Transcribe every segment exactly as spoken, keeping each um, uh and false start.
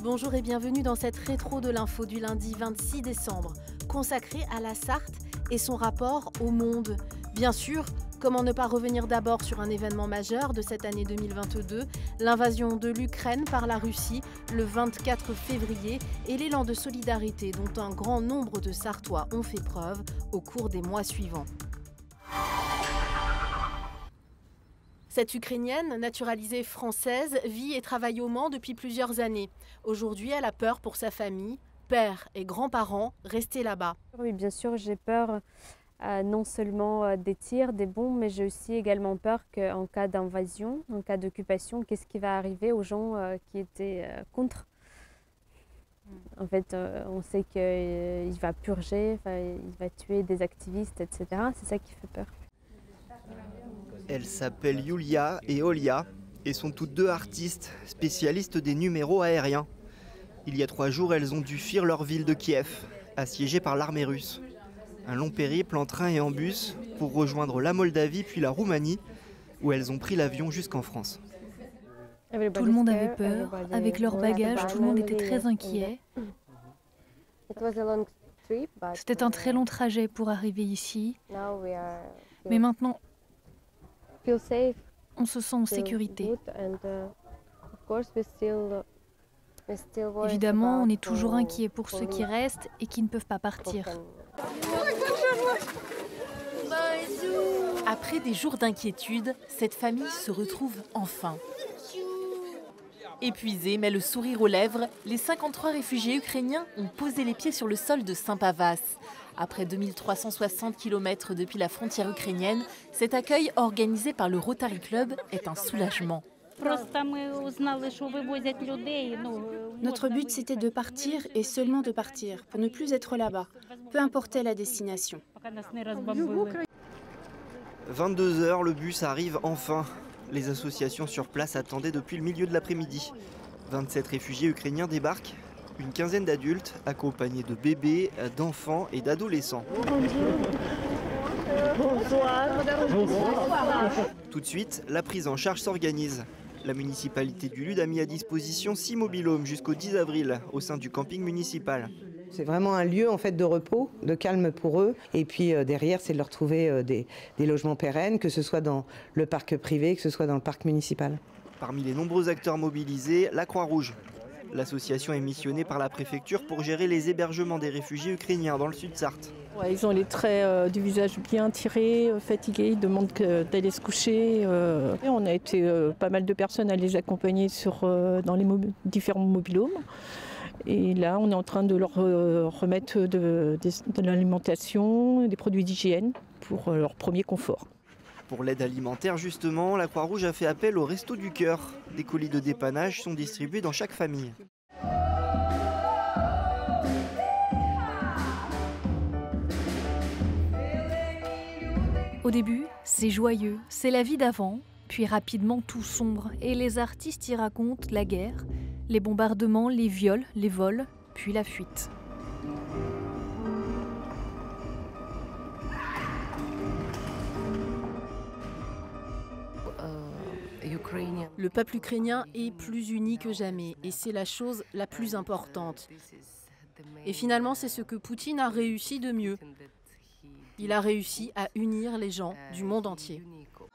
Bonjour et bienvenue dans cette rétro de l'info du lundi vingt-six décembre, consacrée à la Sarthe et son rapport au monde. Bien sûr, comment ne pas revenir d'abord sur un événement majeur de cette année deux mille vingt-deux, l'invasion de l'Ukraine par la Russie le vingt-quatre février et l'élan de solidarité dont un grand nombre de Sartois ont fait preuve au cours des mois suivants. Cette Ukrainienne, naturalisée française, vit et travaille au Mans depuis plusieurs années. Aujourd'hui, elle a peur pour sa famille, père et grands-parents restés là-bas. Oui, bien sûr, j'ai peur euh, non seulement euh, des tirs, des bombes, mais j'ai aussi également peur qu'en cas d'invasion, en cas d'occupation, qu'est-ce qui va arriver aux gens euh, qui étaient euh, contre. En fait, euh, on sait qu'il euh, va purger, il va tuer des activistes, et cetera. C'est ça qui fait peur. Elles s'appellent Yulia et Olia et sont toutes deux artistes, spécialistes des numéros aériens. Il y a trois jours, elles ont dû fuir leur ville de Kiev, assiégée par l'armée russe. Un long périple en train et en bus pour rejoindre la Moldavie puis la Roumanie, où elles ont pris l'avion jusqu'en France. Tout le monde avait peur, avec leurs bagages, tout le monde était très inquiet. C'était un très long trajet pour arriver ici, mais maintenant, on se sent en sécurité. Évidemment, on est toujours inquiet pour ceux qui restent et qui ne peuvent pas partir. Après des jours d'inquiétude, cette famille se retrouve enfin. Épuisés, mais le sourire aux lèvres, les cinquante-trois réfugiés ukrainiens ont posé les pieds sur le sol de Saint-Pavas. Après deux mille trois cent soixante kilomètres depuis la frontière ukrainienne, cet accueil organisé par le Rotary Club est un soulagement. Notre but, c'était de partir et seulement de partir, pour ne plus être là-bas, peu importait la destination. vingt-deux heures, le bus arrive enfin. Les associations sur place attendaient depuis le milieu de l'après-midi. vingt-sept réfugiés ukrainiens débarquent, une quinzaine d'adultes accompagnés de bébés, d'enfants et d'adolescents. Bonsoir. Bonsoir. Tout de suite, la prise en charge s'organise. La municipalité du Lude a mis à disposition six mobil-homes jusqu'au dix avril au sein du camping municipal. C'est vraiment un lieu en fait de repos, de calme pour eux. Et puis euh, derrière, c'est de leur trouver euh, des, des logements pérennes, que ce soit dans le parc privé, que ce soit dans le parc municipal. Parmi les nombreux acteurs mobilisés, la Croix-Rouge. L'association est missionnée par la préfecture pour gérer les hébergements des réfugiés ukrainiens dans le sud Sarthe. Ouais, ils ont les traits euh, du visage bien tirés, euh, fatigués, ils demandent d'aller se coucher. Euh. Et on a été euh, pas mal de personnes à les accompagner sur, euh, dans les mob différents mobil-homes. Et là, on est en train de leur euh, remettre de, de, de l'alimentation, des produits d'hygiène pour euh, leur premier confort. Pour l'aide alimentaire, justement, la Croix-Rouge a fait appel au Resto du Cœur. Des colis de dépannage sont distribués dans chaque famille. Au début, c'est joyeux, c'est la vie d'avant, puis rapidement tout sombre, et les artistes y racontent la guerre, les bombardements, les viols, les vols, puis la fuite. Le peuple ukrainien est plus uni que jamais et c'est la chose la plus importante. Et finalement, c'est ce que Poutine a réussi de mieux. Il a réussi à unir les gens du monde entier.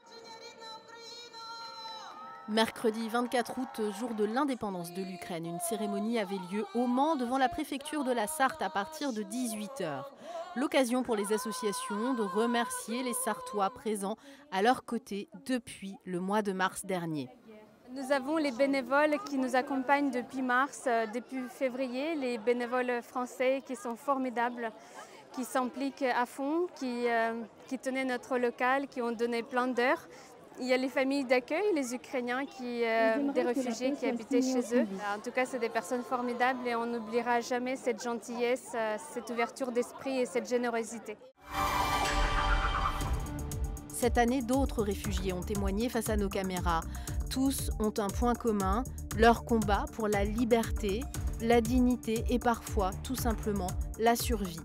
Mercredi vingt-quatre août, jour de l'indépendance de l'Ukraine, une cérémonie avait lieu au Mans devant la préfecture de la Sarthe à partir de dix-huit heures. L'occasion pour les associations de remercier les Sartois présents à leur côté depuis le mois de mars dernier. Nous avons les bénévoles qui nous accompagnent depuis mars, depuis février, les bénévoles français qui sont formidables, qui s'impliquent à fond, qui, euh, qui tenaient notre local, qui ont donné plein d'heures. Il y a les familles d'accueil, les Ukrainiens, qui, euh, des réfugiés qui habitaient chez eux. En tout cas, c'est des personnes formidables et on n'oubliera jamais cette gentillesse, cette ouverture d'esprit et cette générosité. Cette année, d'autres réfugiés ont témoigné face à nos caméras. Tous ont un point commun, leur combat pour la liberté, la dignité et parfois, tout simplement, la survie.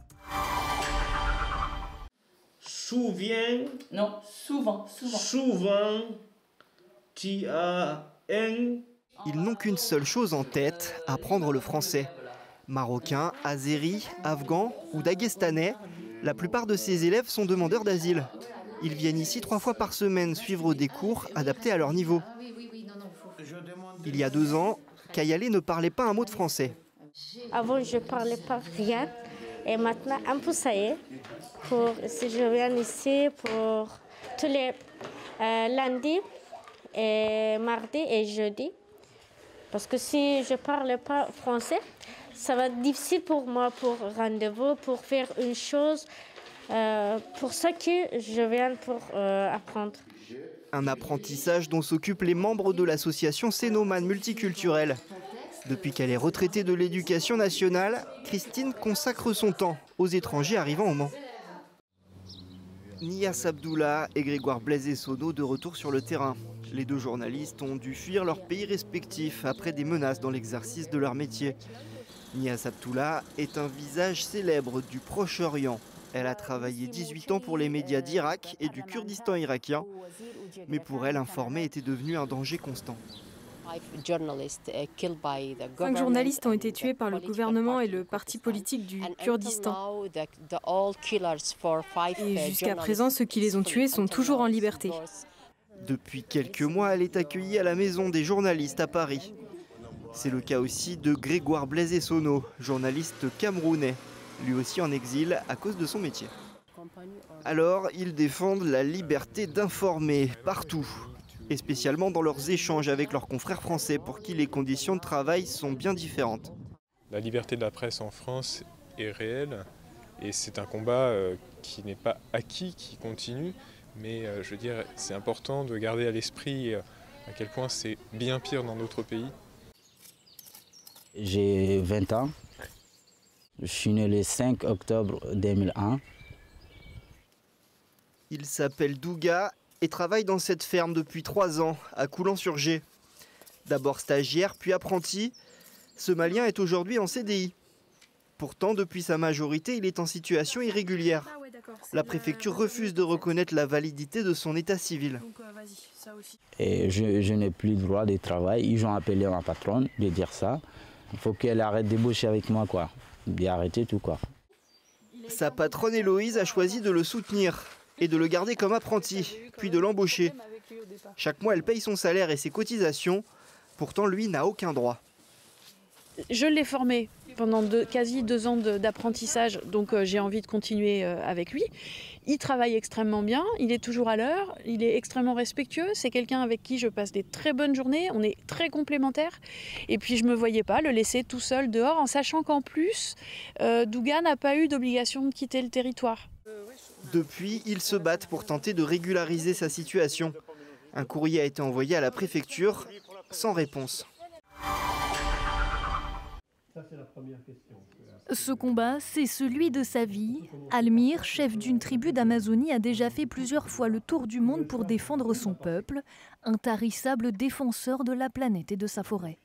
Souvent, non, souvent, souvent. Souvent, tu as un Ils n'ont qu'une seule chose en tête, apprendre le français. Marocains, azéris, afghans ou daguestanais, la plupart de ces élèves sont demandeurs d'asile. Ils viennent ici trois fois par semaine suivre des cours adaptés à leur niveau. Il y a deux ans, Kayale ne parlait pas un mot de français. Avant, je ne parlais pas rien. Et maintenant, un peu ça y est. Pour, si je viens ici pour tous les euh, lundis, et mardi et jeudi. Parce que si je ne parle pas français, ça va être difficile pour moi pour rendez-vous, pour faire une chose. Euh, pour ça que je viens pour euh, apprendre. Un apprentissage dont s'occupent les membres de l'association Cénomane Multiculturelle. Depuis qu'elle est retraitée de l'éducation nationale, Christine consacre son temps aux étrangers arrivant au Mans. Niass Abdullah et Grégoire Blaise-Essonneau de retour sur le terrain. Les deux journalistes ont dû fuir leur pays respectif après des menaces dans l'exercice de leur métier. Niass Abdullah est un visage célèbre du Proche-Orient. Elle a travaillé dix-huit ans pour les médias d'Irak et du Kurdistan irakien. Mais pour elle, informer était devenu un danger constant. Cinq journalistes ont été tués par le gouvernement et le parti politique du Kurdistan. Et jusqu'à présent, ceux qui les ont tués sont toujours en liberté. Depuis quelques mois, elle est accueillie à la maison des journalistes à Paris. C'est le cas aussi de Grégoire Blaise-Essonneau, journaliste camerounais, lui aussi en exil à cause de son métier. Alors, ils défendent la liberté d'informer partout, et spécialement dans leurs échanges avec leurs confrères français pour qui les conditions de travail sont bien différentes. La liberté de la presse en France est réelle et c'est un combat qui n'est pas acquis, qui continue, mais je veux dire, c'est important de garder à l'esprit à quel point c'est bien pire dans d'autres pays. J'ai vingt ans. Je suis né le cinq octobre deux mille un. Il s'appelle Douga et travaille dans cette ferme depuis trois ans, à Coulan-sur-Gers. D'abord stagiaire, puis apprenti, ce Malien est aujourd'hui en C D I. Pourtant, depuis sa majorité, il est en situation irrégulière. La préfecture refuse de reconnaître la validité de son état civil. Et je, je n'ai plus le droit de travail. Ils ont appelé ma patronne de dire ça. Il faut qu'elle arrête de boucher avec moi, quoi. D'arrêter tout, quoi. Sa patronne Héloïse a choisi de le soutenir et de le garder comme apprenti, puis de l'embaucher. Chaque mois, elle paye son salaire et ses cotisations. Pourtant, lui n'a aucun droit. Je l'ai formé pendant deux, quasi deux ans d'apprentissage, donc euh, j'ai envie de continuer euh, avec lui. Il travaille extrêmement bien, il est toujours à l'heure, il est extrêmement respectueux. C'est quelqu'un avec qui je passe des très bonnes journées, on est très complémentaires. Et puis je ne me voyais pas le laisser tout seul dehors, en sachant qu'en plus, euh, Douga n'a pas eu d'obligation de quitter le territoire. Depuis, ils se battent pour tenter de régulariser sa situation. Un courrier a été envoyé à la préfecture, sans réponse. Ce combat, c'est celui de sa vie. Almir, chef d'une tribu d'Amazonie, a déjà fait plusieurs fois le tour du monde pour défendre son peuple, intarissable défenseur de la planète et de sa forêt.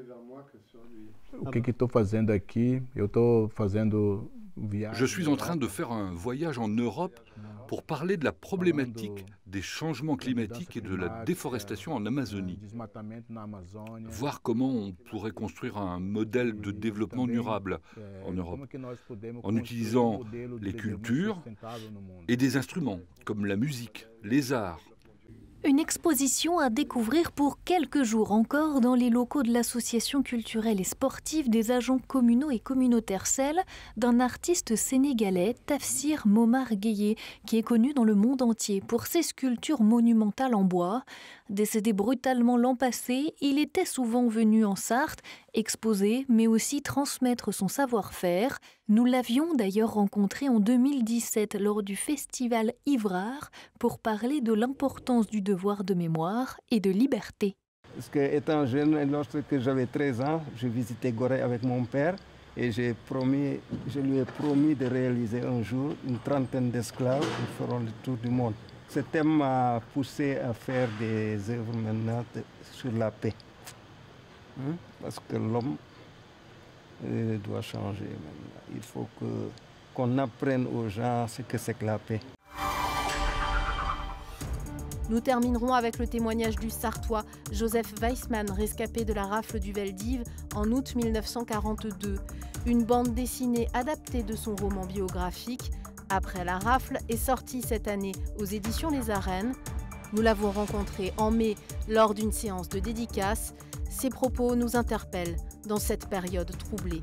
Je suis en train de faire un voyage en Europe pour parler de la problématique des changements climatiques et de la déforestation en Amazonie. Voir comment on pourrait construire un modèle de développement durable en Europe, en utilisant les cultures et des instruments comme la musique, les arts. Une exposition à découvrir pour quelques jours encore dans les locaux de l'association culturelle et sportive des agents communaux et communautaires, celle d'un artiste sénégalais, Tafsir Momar Gueye, qui est connu dans le monde entier pour ses sculptures monumentales en bois. Décédé brutalement l'an passé, il était souvent venu en Sarthe exposer, mais aussi transmettre son savoir-faire. Nous l'avions d'ailleurs rencontré en deux mille dix-sept lors du festival Ivrard pour parler de l'importance du devoir de mémoire et de liberté. Parce que, étant jeune, lorsque j'avais treize ans, je visitais Gorée avec mon père et j'ai promis, je lui ai promis de réaliser un jour une trentaine d'esclaves qui feront le tour du monde. Ce thème m'a poussé à faire des œuvres maintenant de, sur la paix. Hein? Parce que l'homme euh, doit changer maintenant. Il faut que, qu'on apprenne aux gens ce que c'est que la paix. Nous terminerons avec le témoignage du Sartois Joseph Weissmann, rescapé de la rafle du Veldiv en août mille neuf cent quarante-deux. Une bande dessinée adaptée de son roman biographique, Après la rafle, est sortie cette année aux éditions Les Arènes. Nous l'avons rencontré en mai lors d'une séance de dédicace. Ses propos nous interpellent dans cette période troublée.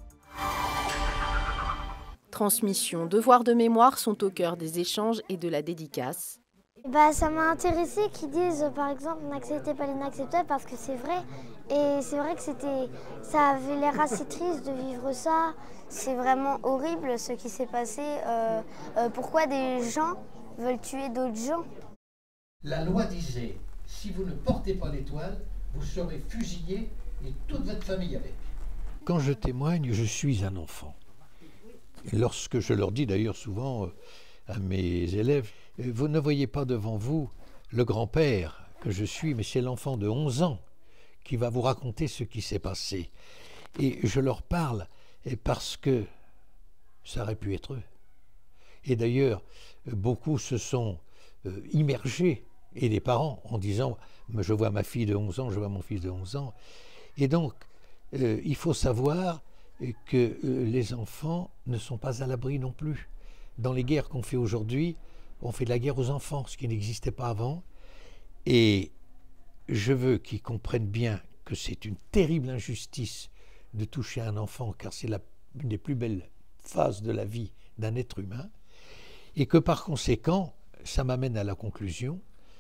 Transmission, devoirs de mémoire sont au cœur des échanges et de la dédicace. Bah, ça m'a intéressé qu'ils disent par exemple n'acceptez pas l'inacceptable parce que c'est vrai. Et c'est vrai que c'était, ça avait l'air assez triste de vivre ça. C'est vraiment horrible ce qui s'est passé. Euh, euh, pourquoi des gens veulent tuer d'autres gens? La loi disait, si vous ne portez pas l'étoile, vous serez fusillé et toute votre famille avec. Quand je témoigne, je suis un enfant. Et lorsque je leur dis d'ailleurs souvent à mes élèves, vous ne voyez pas devant vous le grand-père que je suis, mais c'est l'enfant de onze ans qui va vous raconter ce qui s'est passé. Et je leur parle parce que ça aurait pu être eux. Et d'ailleurs, beaucoup se sont immergés, et les parents, en disant « je vois ma fille de onze ans, je vois mon fils de onze ans ». Et donc, euh, il faut savoir que euh, les enfants ne sont pas à l'abri non plus. Dans les guerres qu'on fait aujourd'hui, on fait de la guerre aux enfants, ce qui n'existait pas avant. Et je veux qu'ils comprennent bien que c'est une terrible injustice de toucher un enfant, car c'est la, une des plus belles phases de la vie d'un être humain, et que par conséquent, ça m'amène à la conclusion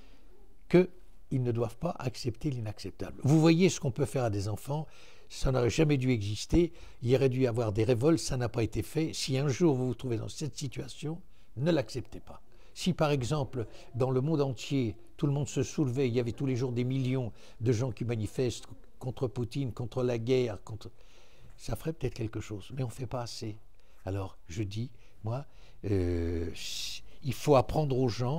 qu'ils ne doivent pas accepter l'inacceptable. Vous voyez ce qu'on peut faire à des enfants, ça n'aurait jamais dû exister, il y aurait dû y avoir des révoltes, ça n'a pas été fait. Si un jour vous vous trouvez dans cette situation, ne l'acceptez pas. Si par exemple, dans le monde entier, tout le monde se soulevait, il y avait tous les jours des millions de gens qui manifestent contre Poutine, contre la guerre, contre... ça ferait peut-être quelque chose, mais on ne fait pas assez. Alors je dis, moi, euh, il faut apprendre aux gens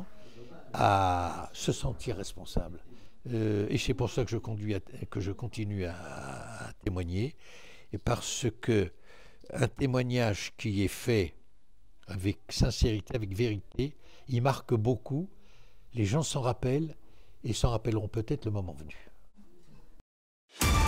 à se sentir responsables. Euh, et c'est pour ça que je, conduis à, que je continue à, à témoigner, et parce que un témoignage qui est fait avec sincérité, avec vérité, il marque beaucoup, les gens s'en rappellent, et s'en rappelleront peut-être le moment venu.